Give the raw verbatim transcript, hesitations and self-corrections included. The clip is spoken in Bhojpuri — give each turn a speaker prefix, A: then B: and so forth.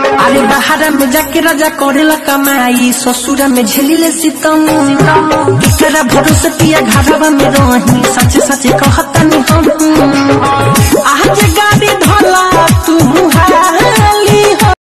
A: अरे बाहर में जाके राजा करेला कमाई, ससुरा में झेलिले सितम। तेरा भरोसे पिया घरवा में रही, सच सच कहता नहीं हम